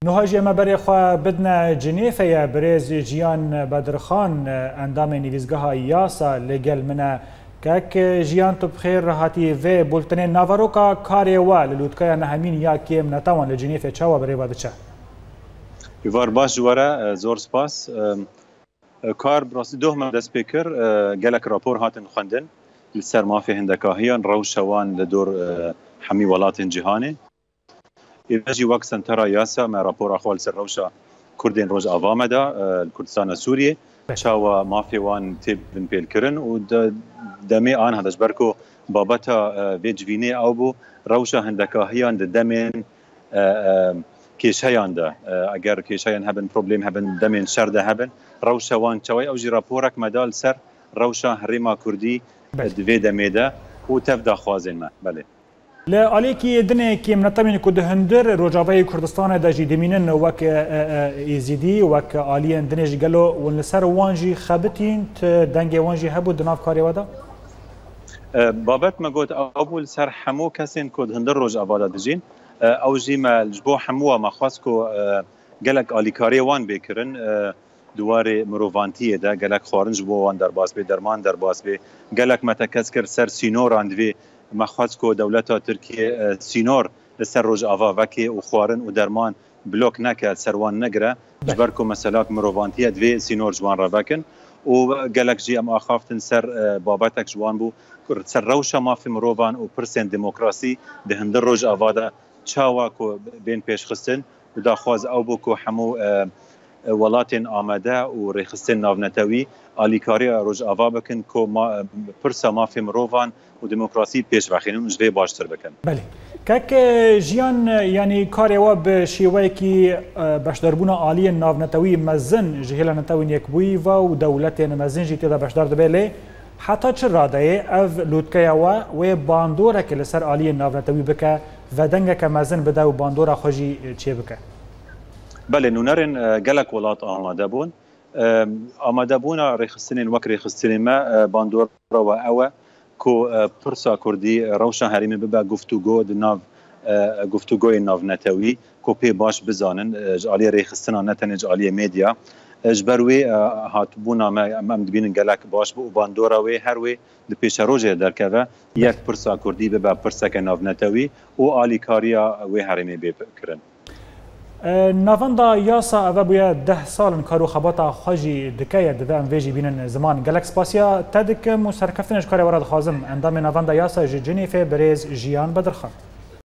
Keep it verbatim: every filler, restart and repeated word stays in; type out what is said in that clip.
نهاجی ما برای خوا بدنا جنیفه برز جیان بدرخان اندام نویزگاه یاسا لگل منه که جیان تو بخیر راحتی و بولتن ناواروکا کاری وال لودکای نهمین یا کیم نتوان لجنیفه چاوا برای وادچه یوار باش جواره زور سپاس کار براسی دو هم دست بکر گلک راپور هاتن خوندن لسر مافی هندکاهیان روشوان لدور حمی ولات جهانی ایجی وقت سنترا یاسا ما راپور اخوال سر روشا کردین روز آوامدا کردستان سوریه چاوا مافی وان تیب بن پیل کرن و دمی آن هدش برکو بابتا ویجوینه او بو روشا هندکاهیان دمین کیشهیان ده اگر کیشهیان هبن پروبلیم هبن دمین شرده هبن روشا وان چوی او جی راپورک مدال سر روشا هریما کردی دوی دمیده و تفدا خوازین ما بله لعلی کی دنه کی منتمین کد هندر روجاوی کردستان دجی دمینن وک ایزیدی وک عالی دنج گلو ونسر وانجی خبتین دنگ وانجی هبو دناف کاری ودا بابت ما گوت اول سر حمو کسین کد هندر روجاوا دجین او جی ما الجبو حمو ما خاصکو گلک عالی کاری وان بکرن دوار مروفانتیه ده گلک خارنج بو وان در باس به درمان در باس به گلک متکسکر سر سینور اندوی مخواستکو دولتا ترکیه سینور لسر روج آوا وکی و خوارن و درمان بلوک نکرد سروان نگره جبرکو مسلاک مروفانتیه دوی سینور جوان را بکن و گلک جی ام آخافتن سر بابتک جوان بو سر روشا مافی مروفان و پرسن دموکراسی ده هندر روج آوا ده چاوا کو بین پیش خستن و دا خواز او بو کو حمو ولاتن آمده و ریخستن ناونتوی آلیکاری روج آوا بکن که ما پرسا مافی مروفان و دموکراسی پیش بخینون جوی باشتر بکن بله که جیان یعنی کاری و به شیوهی که بشداربون عالی ناونتوی مزن جهیل نتوین یک بوی و دولت مزن جیتی دا بشدار دبیله حتی چه راده او لودکه و و باندوره که لسر عالی ناونتوی بکه و دنگه که مزن بده و باندوره خوشی چه بکه بله نونرن گلک ولات آماده بون آماده بون ریخستنین وک ریخستنین ما باندور و اوه کو پرسا کردی روشن هریمی ببا گفتگو دناو گفتگوی ناو نتوی کو پی باش بزانن جالی ریخستنا نتن جالی میدیا جبروی هات بونا ما ام دبین گلک باش بو باندور و هر وی د پیش روزه درکوه یک پرسا کردی ببا پرسا که ناو نتوی و آلی کاریا و هریمی بکرن نافندا یاسا او بویا ده سال کارو خباتا خاجی دکای دده ام ویجی بینن زمان گلک سپاسیا تدک مسرکفتنش کاری ورد خازم اندام نافندا یاسا جنیفه برز جیان بدرخان